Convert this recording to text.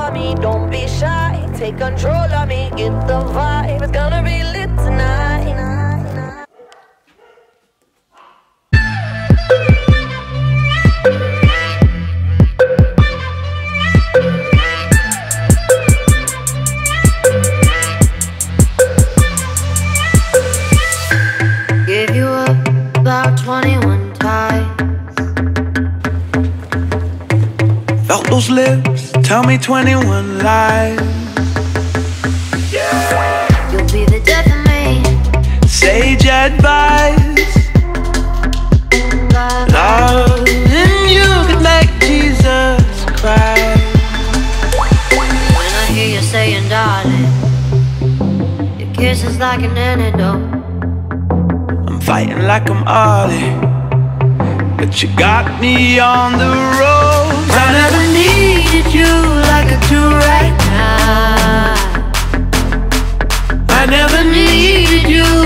of me, don't be shy. Take control of me, get the vibe. It's gonna be lit tonight. Gave you up about 21 times. Felt those lips tell me 21 lies. You'll be the death of me. Sage advice. Love and you could make Jesus cry. When I hear you saying darling, your kiss is like an antidote. I'm fighting like I'm Ollie, but you got me on the road. I never needed you like I do right now. I never needed you